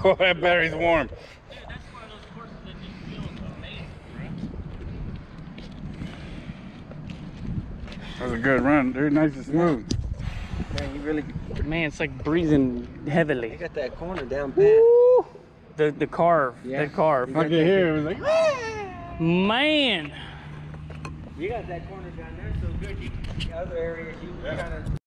Oh, that battery's warm. Dude, that's one of those courses that just feels amazing, bro. That was a good run, dude. Nice and smooth. Man, you really. Man, it's like breathing heavily. You got that corner down pat. Woo! The carve. Yeah. The carve. I could hear it was like, Man! You got that corner down there so good. The other areas you kind of.